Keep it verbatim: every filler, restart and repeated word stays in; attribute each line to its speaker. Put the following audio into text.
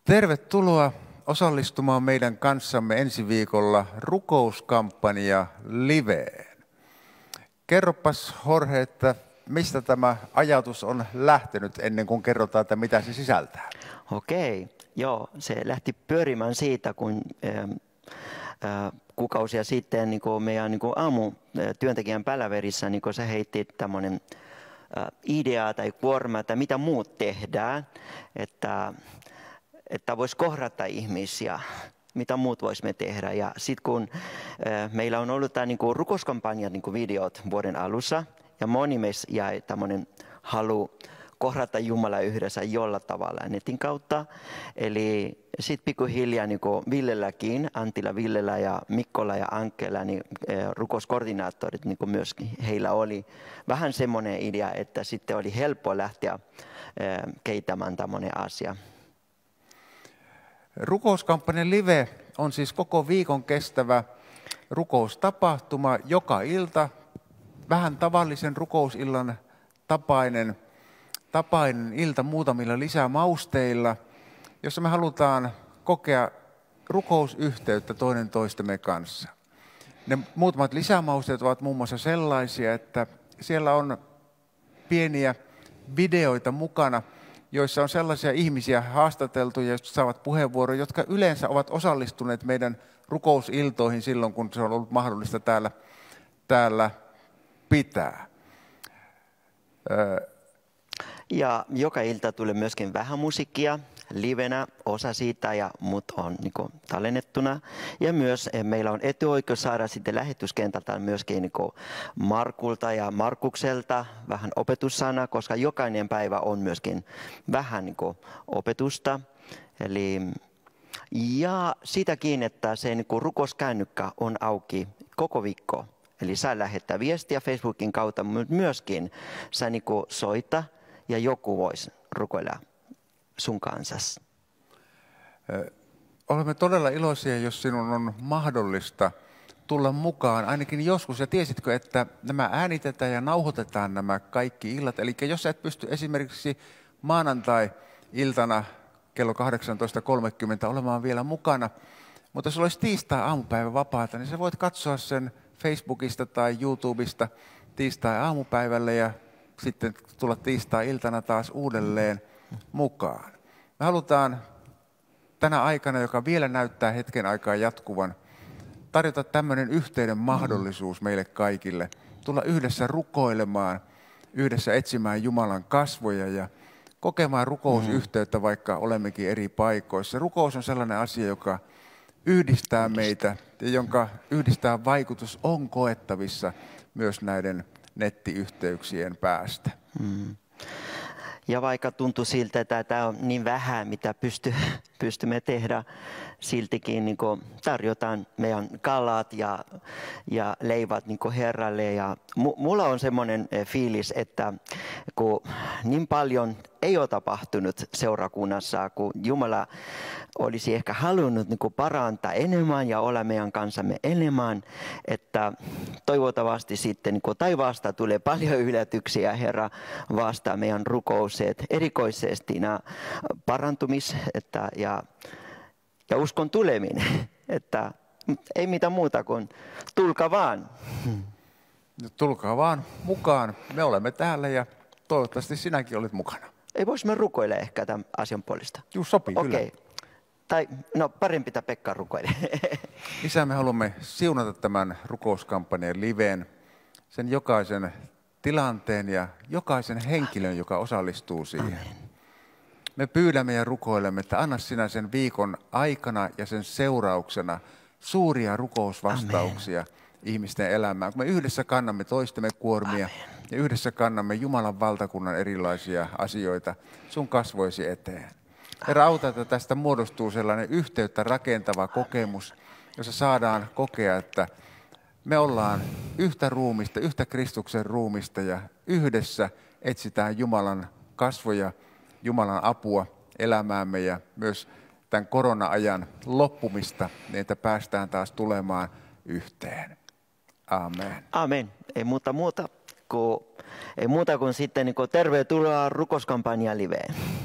Speaker 1: Tervetuloa osallistumaan meidän kanssamme ensi viikolla rukouskampanja liveen. Kerropas Jorge, että mistä tämä ajatus on lähtenyt ennen kuin kerrotaan, että mitä se sisältää?
Speaker 2: Okei, joo, se lähti pyörimään siitä, kun äh, äh, kuukausia sitten niin kuin meidän niin kuin aamutyöntekijän päläverissä niin kuin se heitti tämmöinen äh, idea tai kuorma, että mitä muut tehdään, että että voisi kohdata ihmisiä, mitä muut voisimme tehdä. Ja sitten kun äh, meillä on ollut tämä niinku, rukouskampanjan niinku, videot vuoden alussa, ja moni meistä jäi tämmöinen halu kohdata Jumala yhdessä jollain tavalla netin kautta. Eli sitten pikkuhiljaa niinku, Villelläkin, Antilla Villellä ja Mikkola ja Ankkela, niin, äh, rukouskoordinaattorit niinku, myöskin, heillä oli vähän semmoinen idea, että sitten oli helppo lähteä äh, keittämään tämmöinen asia.
Speaker 1: Rukouskampanjan live on siis koko viikon kestävä rukoustapahtuma joka ilta, vähän tavallisen rukousillan tapainen, tapainen ilta muutamilla lisämausteilla, jossa me halutaan kokea rukousyhteyttä toinen toistemme kanssa. Ne muutamat lisämausteet ovat muun muassa sellaisia, että siellä on pieniä videoita mukana, joissa on sellaisia ihmisiä haastateltuja, jotka saavat puheenvuoroja, jotka yleensä ovat osallistuneet meidän rukousiltoihin silloin, kun se on ollut mahdollista täällä, täällä pitää.
Speaker 2: Ja joka ilta tulee myöskin vähän musiikkia, livenä, osa siitä ja muut on niin kuin, tallennettuna. Ja myös eh, meillä on etuoikeus saada sitten lähetyskentältä myöskin niin kuin, Markulta ja Markukselta vähän opetussana, koska jokainen päivä on myöskin vähän niin kuin, opetusta. Eli, ja sitäkin, että se niin kuin, rukouskännykkä on auki koko viikko. Eli saa lähettää viestiä Facebookin kautta, mutta myöskin saa niin kuin, soita ja joku voisi rukoilla sun kanssasi.
Speaker 1: Olemme todella iloisia, jos sinun on mahdollista tulla mukaan ainakin joskus. Ja tiesitkö, että nämä äänitetään ja nauhoitetaan nämä kaikki illat? Eli jos et pysty esimerkiksi maanantai-iltana kello kahdeksantoista kolmekymmentä olemaan vielä mukana, mutta jos olisi tiistai-aamupäivä vapaata, niin sä voit katsoa sen Facebookista tai YouTubesta tiistai-aamupäivälle ja sitten tulla tiistai-iltana taas uudelleen mukaan. Me halutaan tänä aikana, joka vielä näyttää hetken aikaa jatkuvan, tarjota tämmöinen yhteinen mahdollisuus meille kaikille. Tulla yhdessä rukoilemaan, yhdessä etsimään Jumalan kasvoja ja kokemaan rukousyhteyttä, vaikka olemmekin eri paikoissa. Rukous on sellainen asia, joka yhdistää meitä ja jonka yhdistää vaikutus on koettavissa myös näiden nettiyhteyksien päästä.
Speaker 2: Mm. Ja vaikka tuntuu siltä, että tämä on niin vähän, mitä pysty, pystymme tehdä, siltikin niin tarjotaan meidän kalat ja, ja leivät niin Herralle. Ja mulla on semmoinen fiilis, että kun niin paljon ei ole tapahtunut seurakunnassa, kun Jumala olisi ehkä halunnut niin parantaa enemmän ja olla meidän kanssamme enemmän, että toivottavasti sitten niin taivaasta tulee paljon yllätyksiä, Herra vastaa meidän rukouset, erikoisesti nämä parantumis että, ja, ja uskon tuleminen, että ei mitään muuta kuin tulkaa vaan.
Speaker 1: Tulkaa vaan mukaan, me olemme täällä ja toivottavasti sinäkin olet mukana.
Speaker 2: Ei voisimme rukoilla ehkä tämän asian puolesta?
Speaker 1: Juu, sopii
Speaker 2: okay.
Speaker 1: Kyllä.
Speaker 2: Tai no parempi pitää Pekka rukoille.
Speaker 1: Isä, me haluamme siunata tämän rukouskampanjan liveen, sen jokaisen tilanteen ja jokaisen henkilön, joka osallistuu siihen. Amen. Me pyydämme ja rukoilemme, että anna sinä sen viikon aikana ja sen seurauksena suuria rukousvastauksia Amen. Ihmisten elämään. Kun me yhdessä kannamme toistemme kuormia Amen. Ja yhdessä kannamme Jumalan valtakunnan erilaisia asioita sun kasvoisi eteen. Herra, auta, että tästä muodostuu sellainen yhteyttä rakentava kokemus, jossa saadaan kokea, että me ollaan yhtä ruumista, yhtä Kristuksen ruumista ja yhdessä etsitään Jumalan kasvoja, Jumalan apua elämäämme ja myös tämän korona-ajan loppumista, niin että päästään taas tulemaan yhteen. Amen.
Speaker 2: Amen. Ei muuta muuta kuin, ei muuta kuin sitten niin kuin tervetuloa rukouskampanjan liveen.